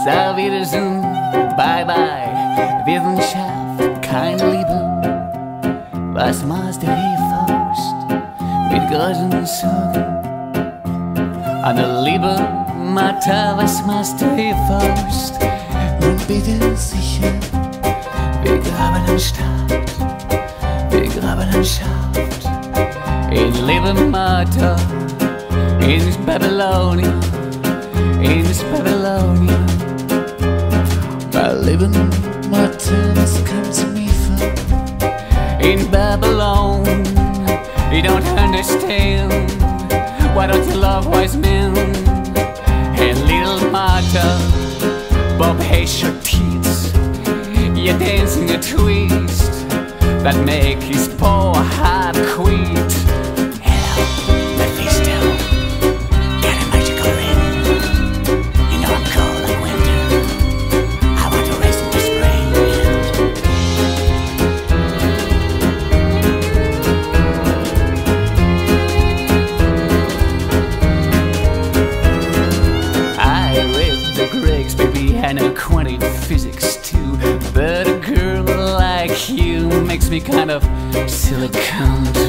Auf Wiedersehen, bye bye, Wissenschaft, keine Liebe. Was machst du hier Faust mit großen Sorgen? An der Liebe, Martha, was machst du hier Faust? Und bitte sicher, wir graben den Staat, wir graben den Schaft. In Liebe, Martha, in Babylonien, in Babylonien. My living Martha, this comes to me from in Babylon. You don't understand. Why don't you love wise men? Hey, little Martha, Bob hates your teeth. You're dancing a twist that make his poor heart quit. Hello, Mephisto, got a magical ring. You know I'm cold like winter. I want to race into spring. I read the Greeks, baby, and I quantum physics too. But a girl like you makes me kind of silicone.